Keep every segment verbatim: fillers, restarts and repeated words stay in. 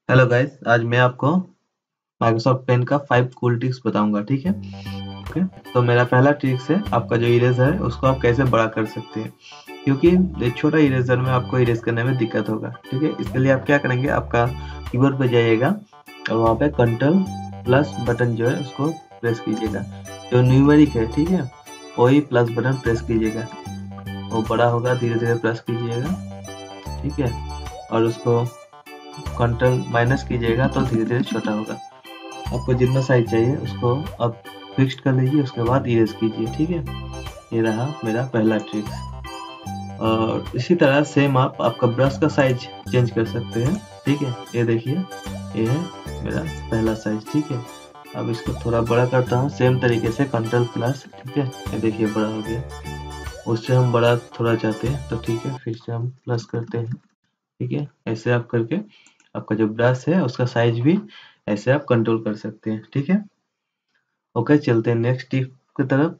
Hello guys, आज मैं आपको माइक्रोसॉफ्ट पेंट का फाइव कूल ट्रिक्स बताऊंगा। ठीक है, ओके। तो मेरा पहला ट्रिक्स है, आपका जो इरेजर है उसको आप कैसे बड़ा कर सकते हैं, क्योंकि एक छोटा इरेजर में आपको इरेज करने में दिक्कत होगा। ठीक है, इसके लिए आप क्या करेंगे, आपका कीबोर्ड पे जाइएगा और वहाँ पे कंट्रोल प्लस बटन जो है उसको प्रेस कीजिएगा। जो न्यूमेरिक है, ठीक है, वही प्लस बटन प्रेस कीजिएगा। वो बड़ा होगा, धीरे धीरे प्रेस कीजिएगा। ठीक है, और उसको कंट्रोल माइनस कीजिएगा तो धीरे धीरे छोटा होगा। आपको जितना साइज चाहिए उसको आप फिक्स कर लीजिए, उसके बाद इरेज कीजिए। ठीक है, ये रहा मेरा पहला ट्रिक्स। और इसी तरह सेम आप आपका ब्रश का साइज चेंज कर सकते हैं। ठीक है, ये देखिए, ये है मेरा पहला साइज। ठीक है, अब इसको थोड़ा बड़ा करता हूँ सेम तरीके से, कंट्रोल प्लस। ठीक है, ये देखिए बड़ा हो गया। उससे हम बड़ा थोड़ा चाहते हैं तो ठीक है, फिर से हम प्लस करते हैं। ठीक है, ऐसे आप करके आपका जो ब्रश है उसका साइज भी ऐसे आप कंट्रोल कर सकते हैं। ठीक है, ओके, चलते हैं नेक्स्ट टिप की तरफ।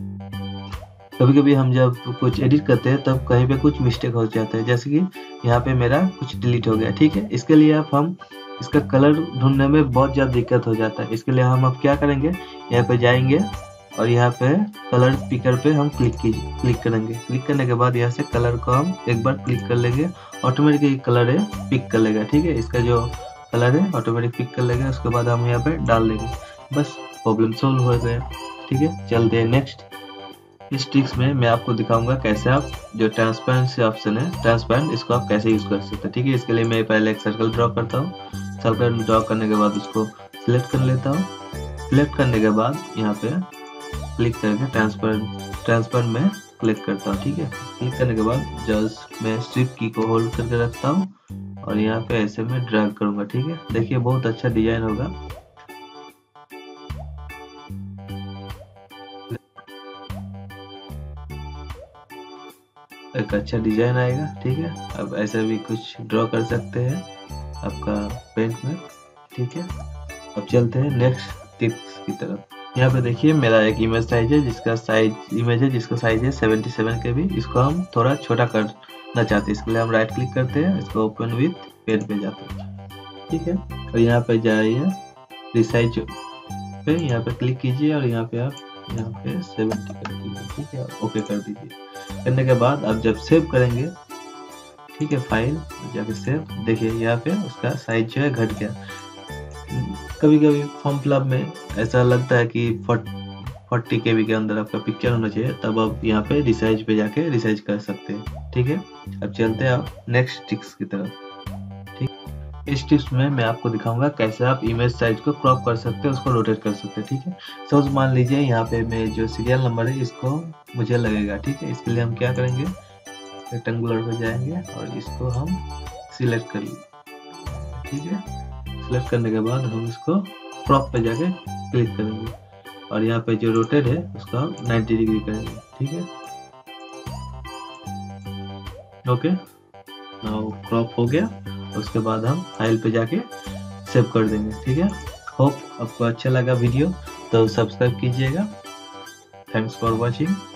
कभी कभी हम जब कुछ एडिट करते हैं तब कहीं पे कुछ मिस्टेक हो जाता है, जैसे कि यहाँ पे मेरा कुछ डिलीट हो गया। ठीक है, इसके लिए आप हम इसका कलर ढूंढने में बहुत ज़्यादा दिक्कत हो जाता है। इसके लिए हम अब क्या करेंगे, यहाँ पे जाएंगे और यहाँ पे कलर पिकर पे हम क्लिक कीजिए क्लिक करेंगे। क्लिक करने के बाद यहाँ से कलर को हम एक बार क्लिक कर लेंगे, ऑटोमेटिकली कलर है पिक कर लेगा। ठीक है, इसका जो कलर है ऑटोमेटिक पिक कर लेगा। उसके बाद हम यहाँ पे डाल देंगे, बस प्रॉब्लम सोल्व हो गया। ठीक है, चलते हैं नेक्स्ट। इस ट्रिक्स में मैं आपको दिखाऊंगा कैसे आप जो ट्रांसपेरेंसी ऑप्शन है, ट्रांसपेरेंट, इसको आप कैसे यूज कर सकते हैं। ठीक है, इसके लिए मैं पहले एक सर्कल ड्रॉ करता हूँ। सर्कल ड्रॉ करने के बाद उसको सिलेक्ट कर लेता हूँ। सिलेक्ट करने के बाद यहाँ पे क्लिक करके ट्रांसपेरेंट ट्रांसपेरेंट में क्लिक करता हूँ। ठीक है, क्लिक करने के बाद जस्ट मैं शिफ्ट की को होल्ड करके रखता हूँ और यहाँ पे ऐसे में ड्रैग करूंगा। ठीक है, देखिए बहुत अच्छा डिजाइन होगा। एक अच्छा डिजाइन आएगा। ठीक है, अब ऐसे भी कुछ ड्रॉ कर सकते हैं आपका पेंट में। ठीक है, अब चलते हैं नेक्स्ट टिप्स की तरफ। यहाँ पे देखिए मेरा एक इमेज साइज है जिसका साइज इमेज है जिसका साइज है सेवेंटी सेवन के बी। इसको हम थोड़ा छोटा करना चाहते हैं, इसके लिए हम राइट क्लिक करते हैं, इसको ओपन विथ पेन पे जाते हैं। ठीक है, और यहाँ पे जाइए रिसाइज पे, यहाँ पे क्लिक कीजिए और यहाँ पे आप यहाँ पे सेवेंटी कर दीजिए। ठीक है, ओके कर दीजिए। करने के बाद आप जब सेव करेंगे, ठीक है, फाइल जाके सेव, देखिए यहाँ पे उसका साइज जो है घट गया। कभी कभी फॉर्म फिलअप में ऐसा लगता है कि फोर्टी के बी के अंदर आपका पिक्चर होना चाहिए, तब आप यहाँ पे रिसाइज पे जाके रिसाइज कर सकते हैं। ठीक है, अब चलते हैं आप नेक्स्ट टिप्स की तरफ। ठीक, इस टिप्स में मैं आपको दिखाऊंगा कैसे आप इमेज साइज को क्रॉप कर सकते हैं, उसको रोटेट कर सकते हैं। ठीक है, सपोज मान लीजिए यहाँ पे मैं जो सीरियल नंबर है इसको मुझे लगेगा। ठीक है, इसके लिए हम क्या करेंगे, रेक्टेंगुलर पे जाएंगे और इसको हम सिलेक्ट कर लेंगे। ठीक है, सिलेक्ट करने के बाद हम इसको क्रॉप पे जाके क्लिक करेंगे और यहाँ पे जो रोटेट है उसका हम नाइन्टी डिग्री करेंगे। ठीक है, ओके, नाउ क्रॉप हो गया। उसके बाद हम फाइल पे जाके सेव कर देंगे। ठीक है, होप आपको अच्छा लगा वीडियो, तो सब्सक्राइब कीजिएगा। Thanks for watching.